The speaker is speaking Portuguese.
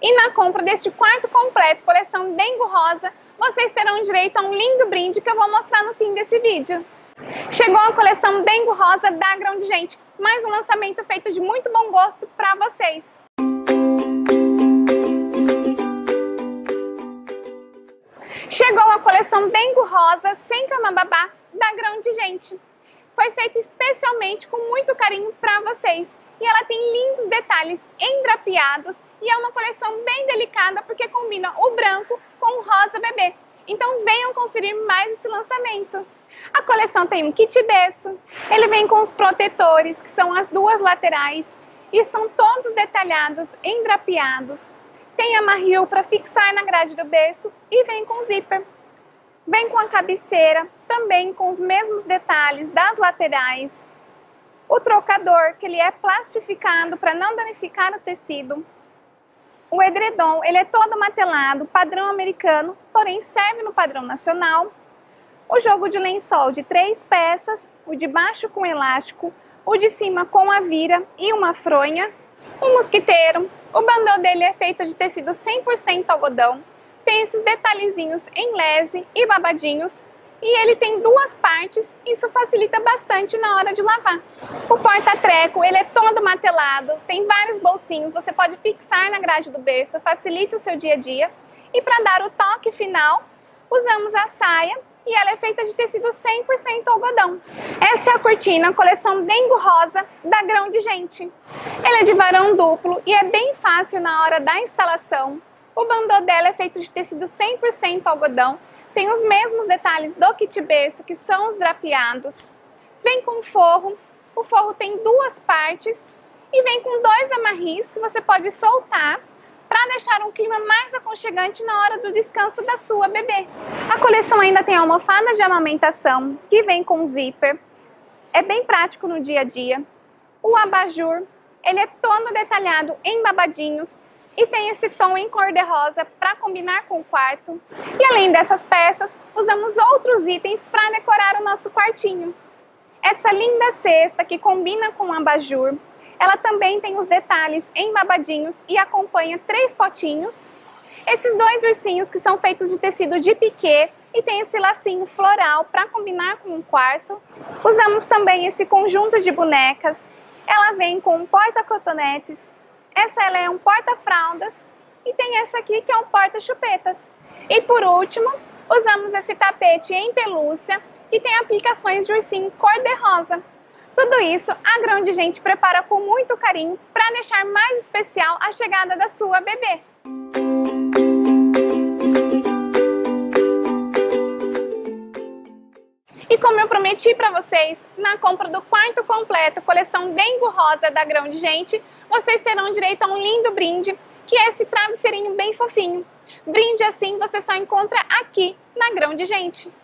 E na compra deste quarto completo, coleção Dengo Rosa, vocês terão direito a um lindo brinde que eu vou mostrar no fim desse vídeo. Chegou a coleção Dengo Rosa da Grão de Gente, mais um lançamento feito de muito bom gosto para vocês. Chegou a coleção Dengo Rosa sem cama babá da Grão de Gente. Foi feita especialmente com muito carinho para vocês. E ela tem lindos detalhes endrapeados e é uma coleção bem delicada porque combina o branco com o rosa bebê. Então venham conferir mais esse lançamento. A coleção tem um kit berço, ele vem com os protetores, que são as duas laterais, e são todos detalhados, endrapeados. Tem amarril para fixar na grade do berço e vem com zíper. Vem com a cabeceira, também com os mesmos detalhes das laterais. O trocador, que ele é plastificado para não danificar o tecido. O edredom, ele é todo matelado, padrão americano, porém serve no padrão nacional. O jogo de lençol de 3 peças, o de baixo com elástico, o de cima com a vira e uma fronha. O mosquiteiro, o bandô dele é feito de tecido 100% algodão. Tem esses detalhezinhos em lese e babadinhos. E ele tem 2 partes, isso facilita bastante na hora de lavar. O porta-treco, ele é todo matelado, tem vários bolsinhos, você pode fixar na grade do berço, facilita o seu dia a dia. E para dar o toque final, usamos a saia e ela é feita de tecido 100% algodão. Essa é a cortina, coleção Dengo Rosa da Grão de Gente. Ela é de varão duplo e é bem fácil na hora da instalação. O bandô dela é feito de tecido 100% algodão. Tem os mesmos detalhes do kit berço, que são os drapeados. Vem com forro, o forro tem 2 partes e vem com 2 amarris que você pode soltar para deixar um clima mais aconchegante na hora do descanso da sua bebê. A coleção ainda tem a almofada de amamentação, que vem com zíper. É bem prático no dia a dia. O abajur, ele é todo detalhado em babadinhos. E tem esse tom em cor de rosa para combinar com o quarto. E além dessas peças, usamos outros itens para decorar o nosso quartinho. Essa linda cesta que combina com o abajur, ela também tem os detalhes em babadinhos e acompanha 3 potinhos. Esses 2 ursinhos que são feitos de tecido de piquê e tem esse lacinho floral para combinar com o quarto. Usamos também esse conjunto de bonecas. Ela vem com um porta-cotonetes. Essa ela é um porta-fraldas e tem essa aqui que é um porta-chupetas. E por último, usamos esse tapete em pelúcia que tem aplicações de ursinho cor-de-rosa. Tudo isso a Grão de Gente prepara com muito carinho para deixar mais especial a chegada da sua bebê. E como eu prometi para vocês, na compra do quarto completo, coleção Dengo Rosa da Grão de Gente, vocês terão direito a um lindo brinde, que é esse travesseirinho bem fofinho. Brinde assim você só encontra aqui na Grão de Gente.